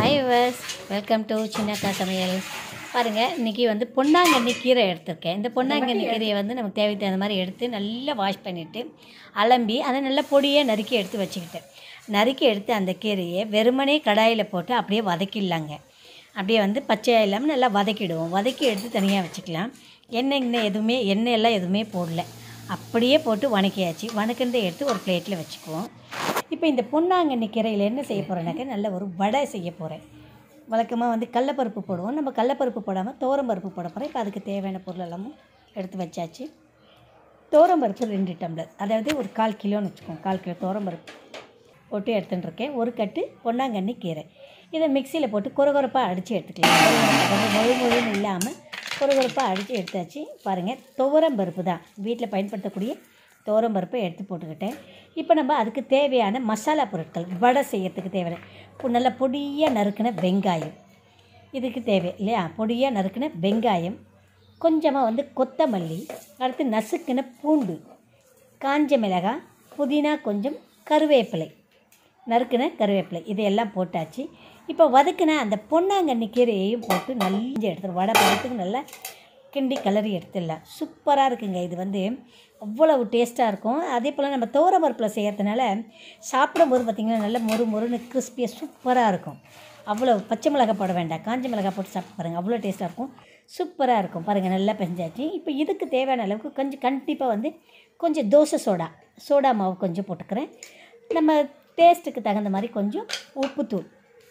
Hi viewers, welcome to Chinnakka Samayal. பாருங்கள், இன்றைக்கி வந்து பொன்னாங்கண்ணி கீரை எடுத்திருக்கேன். இந்த பொன்னாங்கண்ணி கீரையை வந்து நமக்கு தேவைக்கு தகுந்த மாதிரி எடுத்து நல்லா வாஷ் பண்ணிவிட்டு அலம்பி அதை நல்லா பொடியாக நறுக்கி எடுத்து வச்சுக்கிட்டேன். நறுக்கி எடுத்து அந்த கீரையை வெறுமனே கடாயில் போட்டு அப்படியே வதக்கிடலாங்க. அப்படியே வந்து பச்சையாக இல்லாமல் நல்லா வதக்கிடுவோம். வதக்கி எடுத்து தனியாக வச்சுக்கலாம். எண்ணெய் எல்லாம் எதுவுமே போடல, அப்படியே போட்டு வதக்கியாச்சு. வதக்கினதை எடுத்து ஒரு பிளேட்டில் வச்சுக்குவோம். இப்போ இந்த பொன்னாங்கண்ணி கீரையில் என்ன செய்ய போகிறேன்னாக்கா, நல்ல ஒரு வடை செய்ய போகிறேன். வழக்கமாக வந்து கடலப்பருப்பு போடுவோம், நம்ம கடலப்பருப்பு போடாமல் துவரம்பருப்பு போட போகிறேன். இப்போ அதுக்கு தேவையான பொருள் எல்லாமும் எடுத்து வச்சாச்சு. துவரம்பருப்பு 2 டம்ளர், அதாவது ஒரு 1/4 கிலோன்னு வச்சுக்கோங்க. 1/4 கிலோ துவரம்பருப்பு போட்டு எடுத்துகிட்டு இருக்கேன். ஒரு கட்டு பொன்னாங்கண்ணி கீரை. இதை மிக்சியில் போட்டு கொரகொரப்பாக அடித்து எடுத்துக்கலாம். மொழின்னு இல்லாமல் கொரகொரப்பாக அடித்து எடுத்தாச்சு. பாருங்கள், துவரம்பருப்பு தான் வீட்டில் பயன்படுத்தக்கூடிய துவரம்பருப்பை எடுத்து போட்டுக்கிட்டேன். இப்போ நம்ம அதுக்கு தேவையான மசாலா பொருட்கள், வடை செய்யறதுக்கு தேவையான நல்ல பொடியாக நறுக்கின வெங்காயம், இதுக்கு தேவை இல்லையா, பொடியாக நறுக்கின வெங்காயம், கொஞ்சமாக வந்து கொத்தமல்லி, அடுத்து நசுக்கின பூண்டு, காஞ்ச மிளகாய், புதினா, கொஞ்சம் கருவேப்பிலை, நறுக்கின கருவேப்பிலை, இதையெல்லாம் போட்டாச்சு. இப்போ வதக்கின அந்த பொன்னாங்கண்ணி கீரையையும் போட்டு நல்லா எடுத்துடும். வடை பழத்துக்கு நல்லா கிண்டி கலரி எடுத்துடலாம். சூப்பராக இருக்குங்க. இது வந்து அவ்வளவு டேஸ்ட்டாக இருக்கும். அதே போல் நம்ம துவரம்பருப்பில் செய்கிறதுனால சாப்பிடும்போது பார்த்திங்கன்னா நல்ல மொறுன்னு கிறிஸ்பியாக சூப்பராக இருக்கும். அவ்வளோ பச்சை மிளகாய் போட வேண்டாம், காஞ்ச மிளகாய் போட்டு சாப்பிட்டு பாருங்கள், அவ்வளோ டேஸ்ட்டாக இருக்கும், சூப்பராக இருக்கும். பாருங்கள், நல்லா பெஞ்சாச்சு. இப்போ இதுக்கு தேவையான அளவுக்கு கண்டிப்பாக வந்து கொஞ்சம் தோசை சோடா மாவு கொஞ்சம் போட்டுக்கிறேன். நம்ம டேஸ்ட்டுக்கு தகுந்த மாதிரி கொஞ்சம் உப்புத்தூள்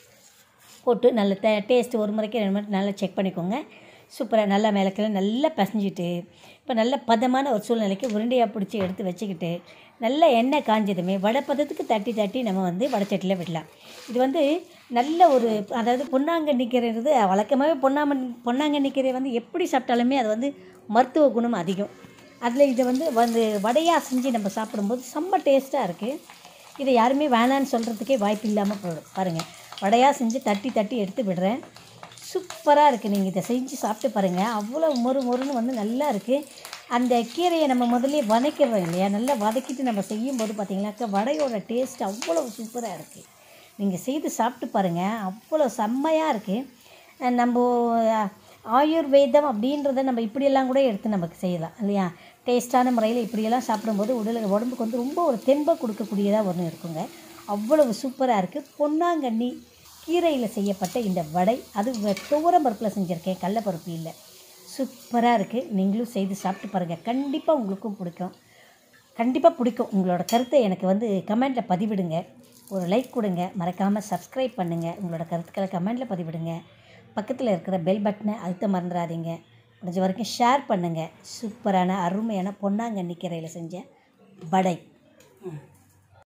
போட்டு நல்ல டேஸ்ட்டு ஒரு முறைக்கு 2 முறை நல்லா செக் பண்ணிக்கோங்க. சூப்பராக நல்லா மேலக்கில் நல்லா பிசைஞ்சிட்டு, இப்போ நல்ல பதமான ஒரு சூழ்நிலைக்கு உருண்டையாக பிடிச்சி எடுத்து வச்சுக்கிட்டு, நல்ல எண்ணெய் காஞ்சதுமே வடை பதத்துக்கு தட்டி நம்ம வந்து வடைச்சட்டியில் விடலாம். இது வந்து நல்ல ஒரு, அதாவது பொன்னாங்கண்ணி கீரைன்றது வழக்கமாகவே பொன்னாங்கண்ணி கீரை வந்து எப்படி சாப்பிட்டாலுமே அது வந்து மருத்துவ குணம் அதிகம். அதில் இதை வந்து வடையாக செஞ்சு நம்ம சாப்பிடும்போது செம்ம டேஸ்ட்டாக இருக்குது. இதை யாருமே வேணான்னு சொல்கிறதுக்கே வாய்ப்பு இல்லாமல் போயிடும். பாருங்கள், வடையாக செஞ்சு தட்டி எடுத்து விடுறேன். சூப்பராக இருக்குது. நீங்கள் இதை செஞ்சு சாப்பிட்டு பாருங்கள், அவ்வளோ மொறுன்னு வந்து நல்லா இருக்குது. அந்த கீரையை நம்ம முதல்ல வதக்கிறோம் இல்லையா, நல்லா வதக்கிட்டு நம்ம செய்யும்போது பார்த்திங்கனாக்கா வடையோட டேஸ்ட் அவ்வளோ சூப்பராக இருக்குது. நீங்கள் செய்து சாப்பிட்டு பாருங்கள், அவ்வளோ செம்மையாக இருக்குது. நம்ம ஆயுர்வேதம் அப்படின்றத நம்ம இப்படியெல்லாம் கூட எடுத்து நமக்கு செய்யலாம் இல்லையா. டேஸ்ட்டான முறையில் இப்படியெல்லாம் சாப்பிடும்போது உடம்புக்கு வந்து ரொம்ப ஒரு தெம்பை கொடுக்கக்கூடியதாக ஒன்று இருக்குங்க. அவ்வளவு சூப்பராக இருக்குது. பொன்னாங்கண்ணி கீரையில் செய்யப்பட்ட இந்த வடை, அது துவரம்பருப்பில் செஞ்சுருக்கேன், கடலப்பருப்பு இல்லை. சூப்பராக இருக்குது. நீங்களும் செய்து சாப்பிட்டு பாருங்கள், கண்டிப்பாக உங்களுக்கும் பிடிக்கும். உங்களோட கருத்தை எனக்கு வந்து கமெண்ட்டில் பதிவிடுங்க. ஒரு லைக் கொடுங்க, மறக்காமல் சப்ஸ்கிரைப் பண்ணுங்கள். உங்களோட கருத்துக்களை கமெண்ட்டில் பதிவிடுங்க. பக்கத்தில் இருக்கிற பெல் பட்டனை அழுத்த மறந்துடாதீங்க. முடிஞ்ச வரைக்கும் ஷேர் பண்ணுங்கள். சூப்பரான அருமையான பொன்னாங்கண்ணி கீரையில் செஞ்ச வடை.